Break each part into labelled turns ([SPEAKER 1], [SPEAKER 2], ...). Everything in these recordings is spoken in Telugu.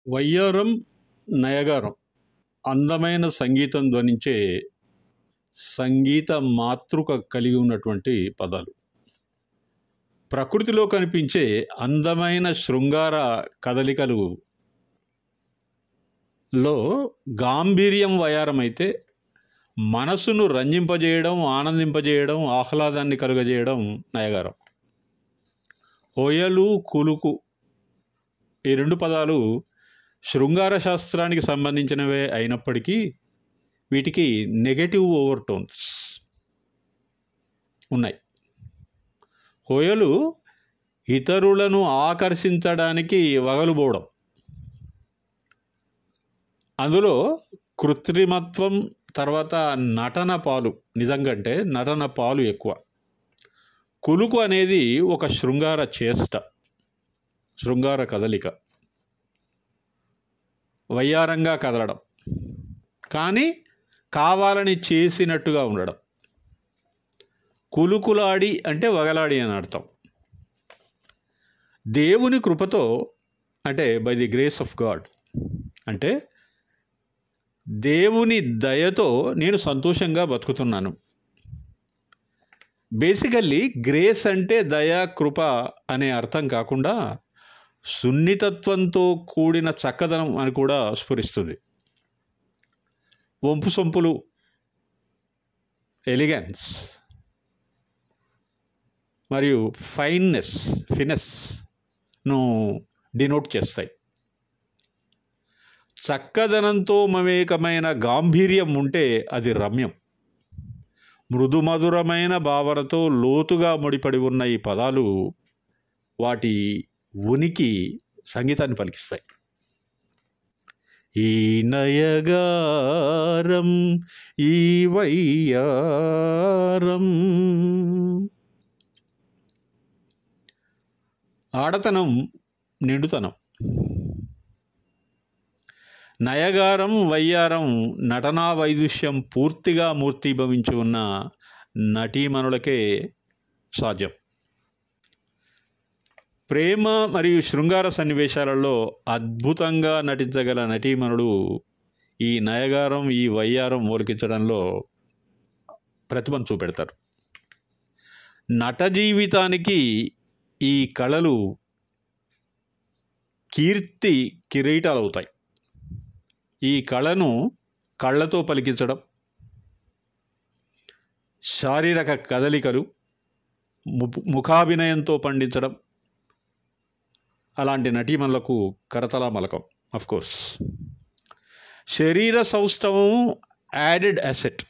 [SPEAKER 1] వయ్యారం, నయగారం అందమైన సంగీతం ధ్వనించే సంగీత మాతృక కలిగి ఉన్నటువంటి పదాలు. ప్రకృతిలో కనిపించే అందమైన శృంగార కదలికలలో గాంభీర్యం వయ్యారం అయితే, మనసును రంజింపజేయడం, ఆనందింపజేయడం, ఆహ్లాదాన్ని కలుగజేయడం నయగారం. హొయలు, కులుకు ఈ రెండు పదాలు శృంగార శాస్త్రానికి సంబంధించినవే అయినప్పటికీ వీటికి నెగటివ్ ఓవర్టోన్స్ ఉన్నాయి. హొయలు ఇతరులను ఆకర్షించడానికి వగలుపోవడం, అందులో కృత్రిమత్వం, తర్వాత నటన పాలు, నిజంగంటే నటన పాలు ఎక్కువ. కులుకు అనేది ఒక శృంగార చేష్ట, శృంగార కదలిక, వయ్యారంగా కదలడం, కానీ కావాలని చేసినట్టుగా ఉండడం. కులుకులాడి అంటే వగలాడి అని అర్థం. దేవుని కృపతో అంటే by the grace of God అంటే దేవుని దయతో నేను సంతోషంగా బతుకుతున్నాను. బేసికల్లీ గ్రేస్ అంటే దయ, కృప అనే అర్థం కాకుండా సున్నితత్వంతో కూడిన చక్కదనం అని కూడా స్ఫురిస్తుంది. వంపు సొంపులు, ఎలిగెన్స్ మరియు ఫినెస్ను డినోట్ చేస్తాయి. చక్కదనంతో మమేకమైన గాంభీర్యం ఉంటే అది రమ్యం. మృదుమధురమైన భావనతో లోతుగా ముడిపడి ఉన్న ఈ పదాలు వాటి ఉనికి సంగీతాన్ని పలికిస్తాయి. ఈ నయగారం, ఈ వయ్యారం. ఆడతనం, నిండుతనం. నయగారం, వయ్యారం నటనా వైదుష్యం పూర్తిగా మూర్తిభవించి ఉన్న నటీమణులకే సాధ్యం. ప్రేమ మరియు శృంగార సన్నివేశాలలో అద్భుతంగా నటించగల నటీమణుడు ఈ నయగారం, ఈ వయ్యారం ఒలికించడంలో ప్రతిభను చూపెడతారు. నట జీవితానికి ఈ కళలు కీర్తి కిరీటాలు అవుతాయి. ఈ కళను కళ్ళతో పలికించడం, శారీరక కదలికలు, ముఖాభినయంతో పండించడం అలాంటి నటీమణులకు కరతల మలకం. అఫ్కోర్స్ శరీర సౌష్ఠవం యాడెడ్ అసెట్.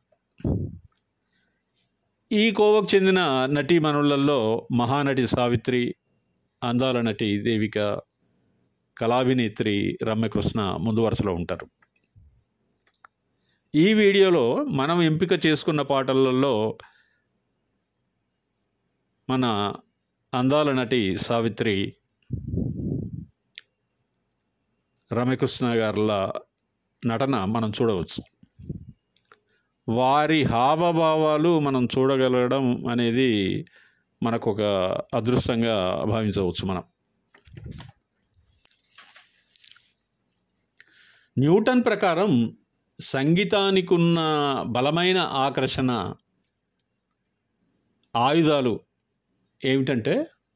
[SPEAKER 1] ఈ కోవకు చెందిన నటీమణులలో మహానటి సావిత్రి, అందాల నటి దేవిక, కళాభినేత్రి రమ్యకృష్ణ ముందు వరుసలో ఉంటారు. ఈ వీడియోలో మనం ఎంపిక చేసుకున్న పాటలలో మన అందాల నటి సావిత్రి, రమ్యకృష్ణ గారుల నటన మనం చూడవచ్చు. వారి హావభావాలు మనం చూడగలగడం అనేది మనకు ఒక అదృష్టంగా భావించవచ్చు. మనం న్యూటన్ ప్రకారం సంగీతానికి ఉన్న బలమైన ఆకర్షణ ఆయుధాలు ఏమిటంటే,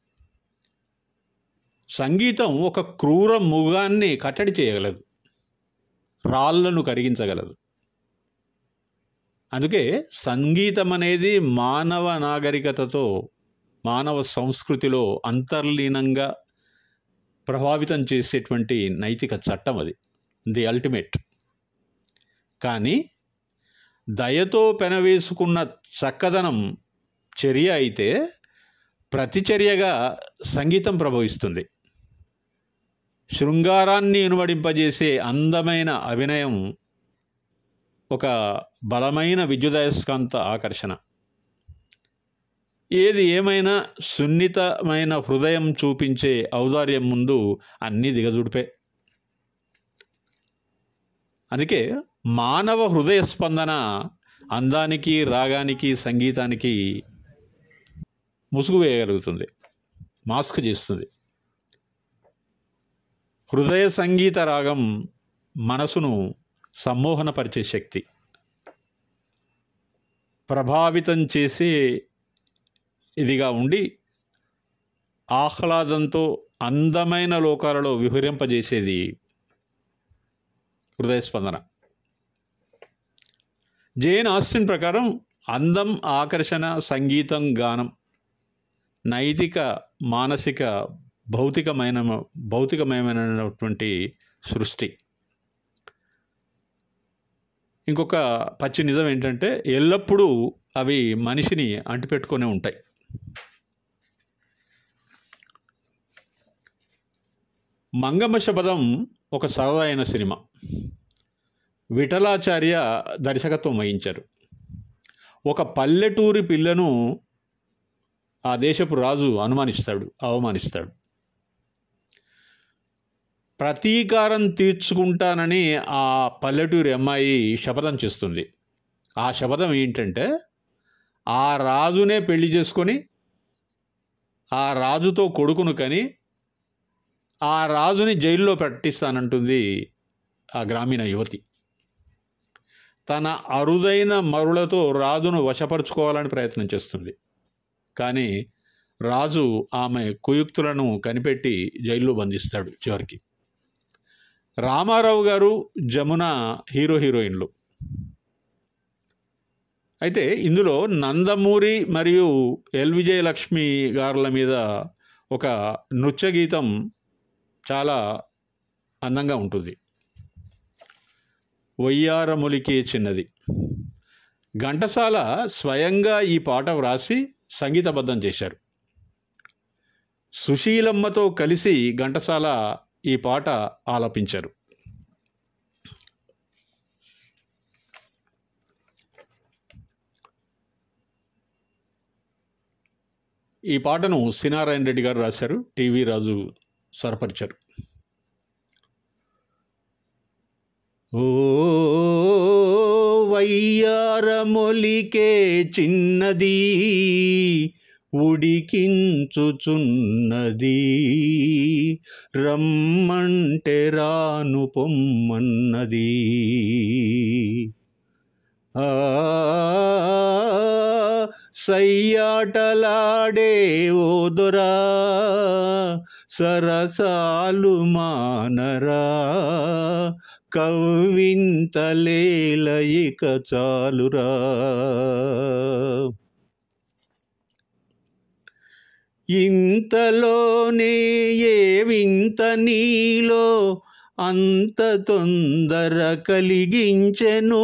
[SPEAKER 1] సంగీతం ఒక క్రూర మృగాన్ని కట్టడి చేయగలదు, రాళ్లను కరిగించగలదు. అందుకే సంగీతం అనేది మానవ నాగరికతతో, మానవ సంస్కృతిలో అంతర్లీనంగా ప్రభావితం చేసేటువంటి నైతిక చట్టం అది, ది అల్టిమేట్. కానీ దయతో పెనవేసుకున్న చక్కదనం చర్య అయితే ప్రతిచర్యగా సంగీతం ప్రభవిస్తుంది. శృంగారాన్ని ఇనుమడింపజేసే అందమైన అభినయం ఒక బలమైన విద్యుదయస్కాంత ఆకర్షణ. ఏది ఏమైనా సున్నితమైన హృదయం చూపించే ఔదార్యం ముందు అన్నీ దిగజుడిపే. అందుకే మానవ హృదయ స్పందన అందానికి, రాగానికి, సంగీతానికి ముసుగు వేయగలుగుతుంది, మాస్క్ చేస్తుంది. హృదయ సంగీత రాగం మనసును సమ్మోహనపరిచే శక్తి, ప్రభావితం చేసే ఇదిగా ఉండి ఆహ్లాదంతో అందమైన లోకాలలో విహరింపజేసేది హృదయ స్పందన. జేన్ ఆస్టిన్ ప్రకారం అందం, ఆకర్షణ, సంగీతం, గానం నైతిక, మానసిక, భౌతికమయమైనటువంటి సృష్టి. ఇంకొక పచ్చి నిజం ఏంటంటే ఎల్లప్పుడూ అవి మనిషిని అంటిపెట్టుకొని ఉంటాయి. మంగమ్మ శపథం ఒక సరదైన సినిమా. విఠలాచార్య దర్శకత్వం వహించారు. ఒక పల్లెటూరి పిల్లను ఆ దేశపు రాజు అవమానిస్తాడు. ప్రతీకారం తీర్చుకుంటానని ఆ పల్లెటూరి అమ్మాయి శపథం చేస్తుంది. ఆ శపథం ఏంటంటే ఆ రాజునే పెళ్లి చేసుకొని ఆ రాజుతో కొడుకును కని ఆ రాజుని జైల్లో పెట్టిస్తానంటుంది ఆ గ్రామీణ యువతి. తన అరుదైన మరులతో రాజును వశపరుచుకోవాలని ప్రయత్నం చేస్తుంది. కానీ రాజు ఆమె కుయుక్తులను కనిపెట్టి జైల్లో బంధిస్తాడు. చివరికి రామారావు గారు, జమున హీరోయిన్లు. అయితే ఇందులో నందమూరి మరియు ఎల్ విజయలక్ష్మి గారుల మీద ఒక నృత్య గీతం చాలా అందంగా ఉంటుంది. వయ్యారములికే చిన్నది. ఘంటసాల స్వయంగా ఈ పాట వ్రాసి సంగీతబద్ధం చేశారు. సుశీలమ్మతో కలిసి ఘంటసాల ఈ పాట ఆలపించారు. ఈ పాటను సినారాయణ రెడ్డి గారు రాశారు, టీవీ రాజు స్వరపరిచారు. ఓ వయ్యారమొలికే చిన్నది, ఉడికించుచున్నది, రమ్మంటే రాను పొమ్మన్నది. సయ్యాటలాడే ఓదొరా, సరసాలు మానరా, కవ్వింతలేల ఇక చాలురా. ఇంతలోనే ఏ వింత నీలో అంత తొందర కలిగించెను,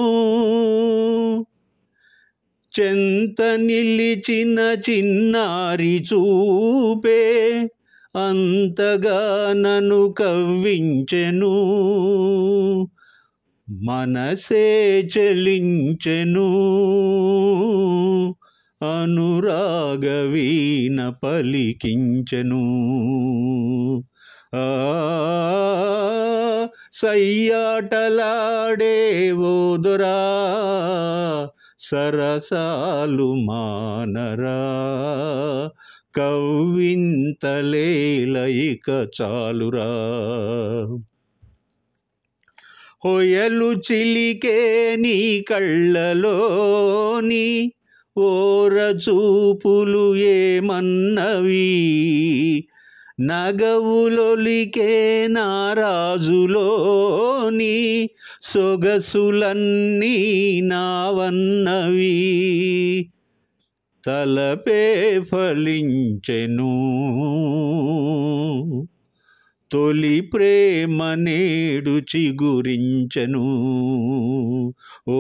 [SPEAKER 1] చెంత నిలిచిన చిన్నారి చూపే అంతగా నన్ను కవ్వించెను, మనసే చలించెను, అనురాగవీణ పలికించెను. సయ్యాటలాడే ఓదొరా, సరసాలు మానరా, కవ్వింతలేల ఇక చాలురా. హొయలు చిలికే నీ కళ్ళలోని ఓర చూపులు ఏమన్నవి, నగవులొలికే నారాజులోని సొగసులన్నీ నావన్నవి. తలపే ఫలించెను తొలి ప్రేమ నేడు చిగురించెను. ఓ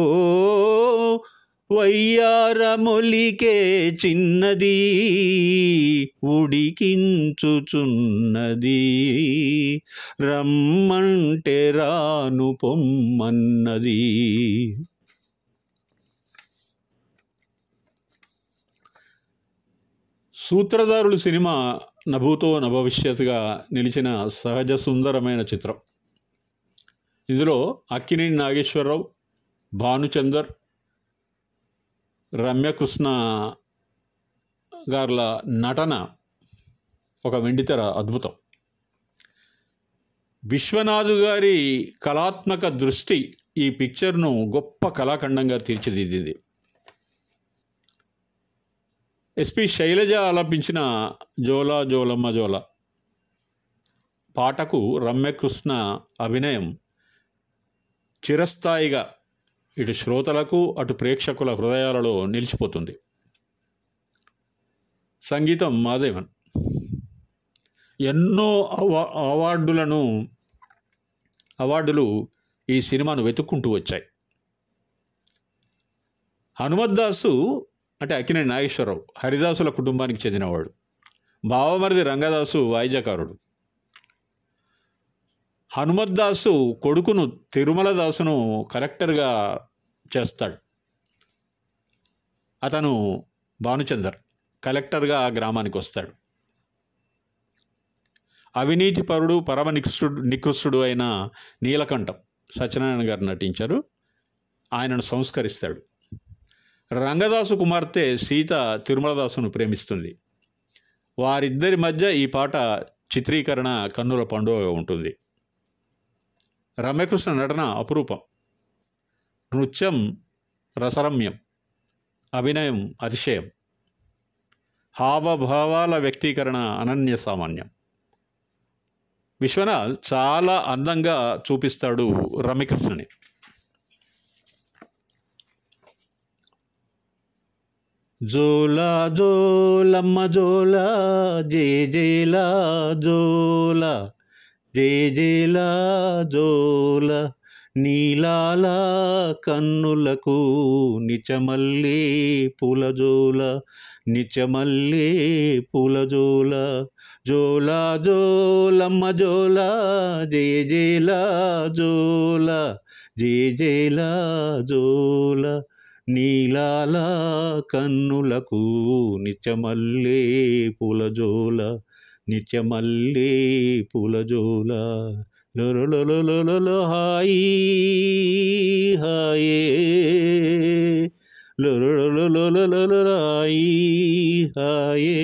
[SPEAKER 1] వయ్యారమొలికే చిన్నది, ఉడికించుచున్నది, రమ్మంటే రాను పొమ్మన్నది. సూత్రధారులు సినిమా నభూతో నభవిష్యత్తుగా నిలిచిన సహజ సుందరమైన చిత్రం. ఇందులో అక్కినేని నాగేశ్వరరావు, భానుచందర్, రమ్యకృష్ణ గార్ల నటన ఒక వెండితెర అద్భుతం. విశ్వనాథ్ గారి కళాత్మక దృష్టి ఈ పిక్చర్ను గొప్ప కళాఖండంగా తీర్చిదిద్దింది. ఎస్పి శైలజ ఆలపించిన జోలా జోలమ్మ జోల పాటకు రమ్యకృష్ణ అభినయం చిరస్థాయిగా ఇటు శ్రోతలకు అటు ప్రేక్షకుల హృదయాలలో నిలిచిపోతుంది. సంగీతం మాదేవన్. ఎన్నో అవార్డులు ఈ సినిమాను వెతుక్కుంటూ వచ్చాయి. హనుమద్దాసు అంటే అక్కినేని నాగేశ్వరరావు హరిదాసుల కుటుంబానికి చెందినవాడు. బావమరిది రంగదాసు వాయిద్యకారుడు. హనుమద్దాసు కొడుకును తిరుమలదాసును కలెక్టర్గా చేస్తాడు. అతను భానుచందర్ కలెక్టర్గా ఆ గ్రామానికి వస్తాడు. అవినీతిపరుడు పరమ నికృష్టుడు అయిన నీలకంఠం సత్యనారాయణ గారు నటించారు. ఆయనను సంస్కరిస్తాడు. రంగదాసు కుమార్తె సీత తిరుమలదాసును ప్రేమిస్తుంది. వారిద్దరి మధ్య ఈ పాట చిత్రీకరణ కన్నుల పండుగ ఉంటుంది. రమ్యకృష్ణ నటన అపురూపం. నృత్యం రసరమ్యం, అభినయం అతిశయం, హావభావాల వ్యక్తీకరణ అనన్య సామాన్యం. విశ్వనాథ్ చాలా అందంగా చూపిస్తాడు రమ్యకృష్ణని. జోలా జోలమ్మ జోలా జే జేలా జోలా జే జేలా జోలా నీలాల కన్నులకు నిచమల్లే పూలజోల నిచమల్లే పూలజోల జోలా జోలమ్మ జోలా జే జేలా జోలా జే జేలా జోల నీలాల కన్నులకు నిచమల్లే పూలజోల నిచమల్లే పూలజోల లొలొలొలొలొలొ హాయి హాయే లొలొలొలొలొలొ హాయి హాయే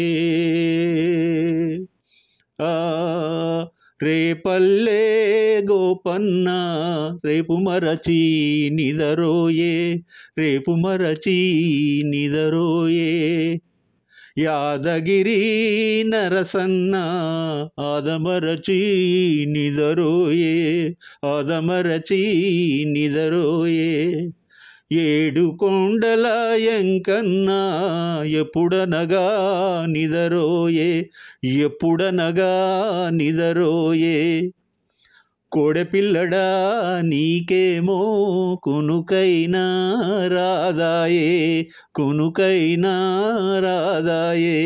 [SPEAKER 1] రేపల్లే గోపన్న రేపు మరచి నిదరోయే రేపు మరచి నిదరోయే యాదగిరి నరసన్న ఆదమరచి నిదరోయే ఆదమరచి నిదరోయే ఏడు కొండల ఎంకన్నా ఎప్పుడనగా నిదరోయే ఎప్పుడనగా నిదరోయే కోడెపిల్లడా నీకేమో కునుకైనా రాదాయే కునుకైనా రాదాయే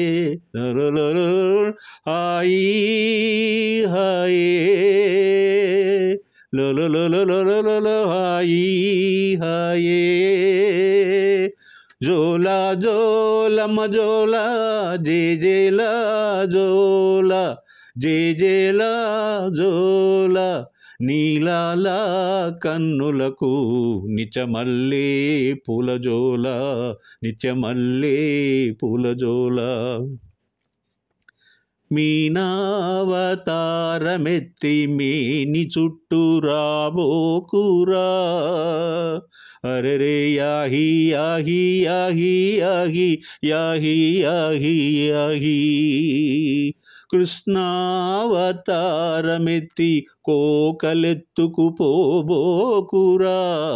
[SPEAKER 1] హాయి హాయే లొలొలొలొలొలొ హాయి హాయే జోలా జోలమ్మ జోలా జే జేలా జోలా జే జేలా జోలా నీలాల కన్నులకు నిచమల్లే పూలజోల నిచమల్లే పూలజోల మీనావతారమెత్తి మేని చుట్టూ రాబోకురా అరెరే యాహి యాహి యాహి యాహి యాహి యాహి యాహి కృష్ణావతారమెత్తి కోకలెత్తుకు పోబోకురా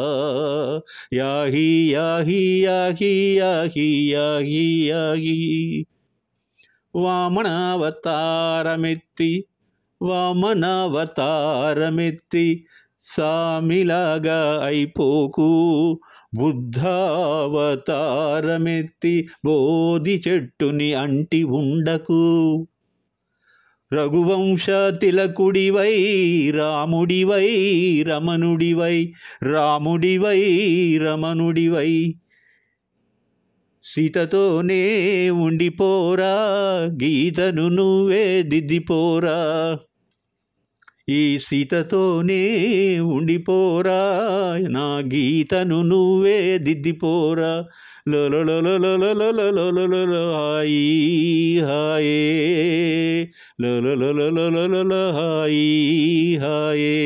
[SPEAKER 1] యాహి యాహి యాహి యాహి యాహి యాహి వామనావతారమెత్తి సామిలాగా అయిపోకు బుద్ధావతారమెత్తి బోధి చెట్టుని అంటి ఉండకు రఘువంశ తిలకుడివై రాముడివై రమణుడివై రాముడివై రమణుడివై సీతతోనే ఉండిపోరా గీతను నువ్వే దిద్దిపోరా ఈ సీతతోనే ఉండిపోరా, నా గీతను నువ్వే దిద్దిపోరా, హాయి హాయే, హాయి హాయే.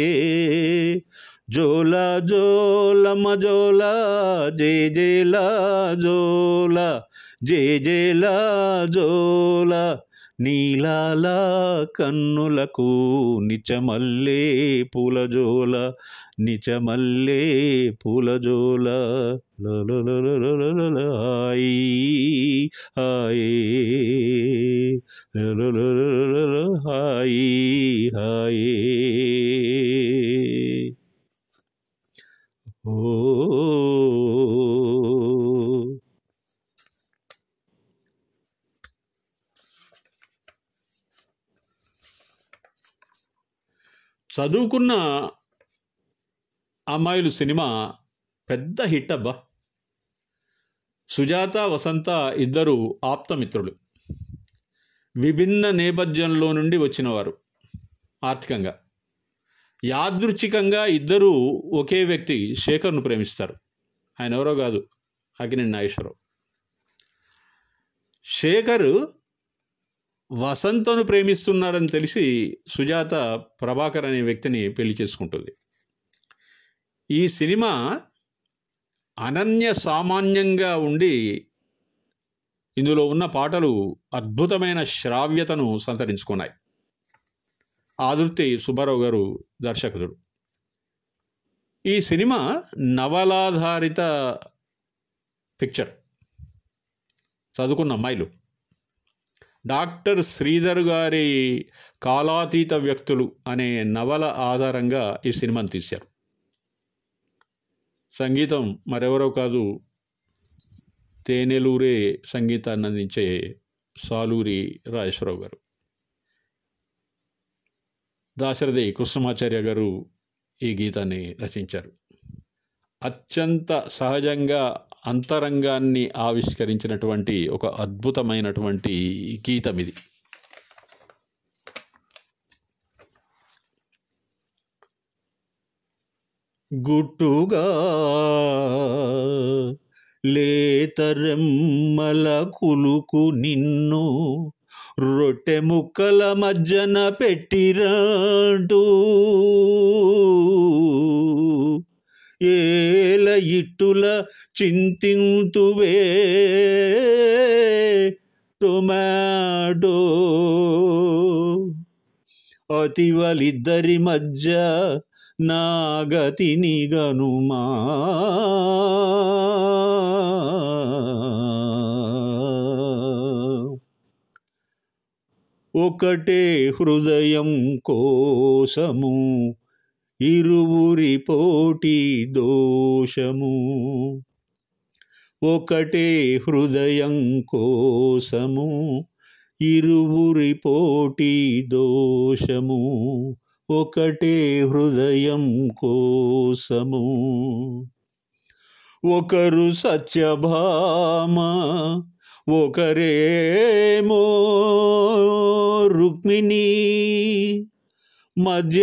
[SPEAKER 1] జోలా జోలమ్మ జోలా, జే జేలా జోలా, జే జేలా జోలా, నీలాల కన్నులకు నిచమల్లే పూలజోల, నిచమల్లే పూలజోల, హాయి హాయే, హాయి హాయే. ఓ చదువుకున్న అమ్మాయిలు సినిమా పెద్ద హిట్ అబ్బా. సుజాత వసంత ఇద్దరు ఆప్తమిత్రులు, విభిన్న నేపథ్యంలో నుండి వచ్చినవారు. ఆర్థికంగా యాదృచ్ఛికంగా ఇద్దరూ ఒకే వ్యక్తి శేఖర్ను ప్రేమిస్తారు. ఆయన ఎవరో కాదు, అక్కినేని నాగేశ్వరరావు. శేఖర్ వసంతను ప్రేమిస్తున్నారని తెలిసి సుజాత ప్రభాకర్ అనే వ్యక్తిని పెళ్లి చేసుకుంటుంది. ఈ సినిమా అనన్య సామాన్యంగా ఉండి ఇందులో ఉన్న పాటలు అద్భుతమైన శ్రావ్యతను సంతరించుకున్నాయి. ఆదుర్తి సుబ్బారావు గారు దర్శకుడు. ఈ సినిమా నవలాధారిత పిక్చర్. చదువుకున్న అమ్మాయిలు డాక్టర్ శ్రీధర్ గారి కాలాతీత వ్యక్తులు అనే నవల ఆధారంగా ఈ సినిమాను తీశారు. సంగీతం మరెవరో కాదు, తేనెలూరే సంగీతాన్ని అందించే సాలూరి రాజేశ్వరరావు గారు. దాశరథి కృష్ణమాచార్య గారు ఈ గీతాన్ని రచించారు. అత్యంత సహజంగా అంతరంగాన్ని ఆవిష్కరించినటువంటి ఒక అద్భుతమైనటువంటి గీతం ఇది. గుట్టుగా లేతరెమ్మల కులుకు నిన్ను రొట్టె ముక్కల మధ్యన పెట్టిరాడు, ఏల ఇట్టుల చింతింతువే టొమాటో, అతివలిద్దరి మధ్య నాగతిని గనుమా, ఒకటే హృదయం కోసము ఇరువురి పోటీ దోషము, ఒకటే హృదయం కోసము ఇరువురి పోటీ దోషము, ఒకటే హృదయం కోసము. ఒకరు సత్యభామ, ఒకరేమో రుక్మిణి, మధ్య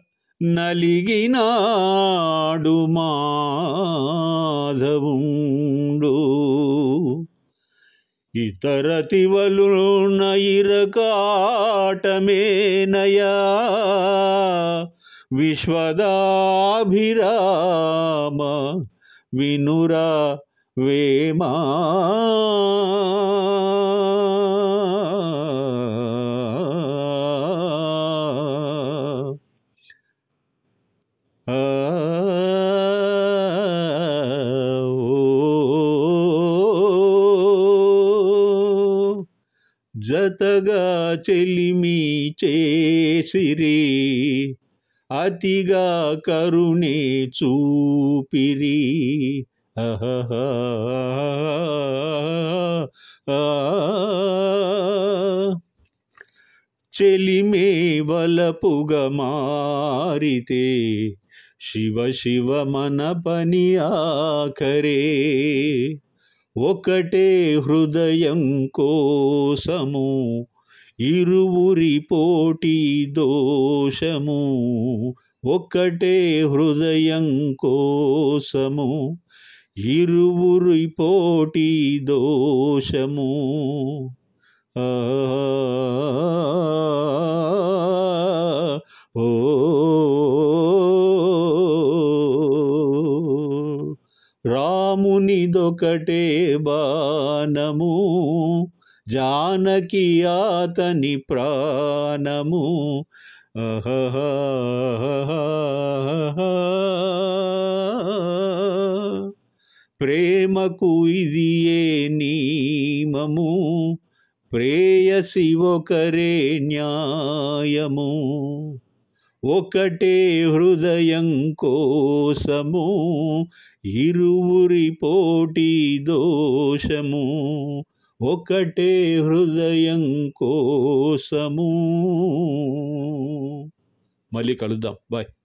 [SPEAKER 1] నలిగినాడు మాధవుండు, ఇతర తివలున ఇరకాటమేనయా విశ్వదాభిరామ వినురా వేమా. జతగా చెలిమి చేసిరి, అతిగా కరుణే చూపిరి, చెలిమే వలపుగా మారితే శివ శివ మన పని ఆఖరే, ఒకటే హృదయం కోసము ఇరువురి పోటీ దోషము, ఒక్కటే హృదయం కోసము. ఇరువురి పోటీ దోషము. ఓ రామునిదొకటే బాణము, జానకి అతని ప్రాణము. ప్రేమకు ఇది ఏ నియమము, ప్రేయసి ఒకరే న్యాయము. ఒకటే హృదయం కోసము, ఇరువురి పోటీ దోషము. ఒకటే హృదయం కోసము. మళ్ళీ కలుద్దాం. బాయ్.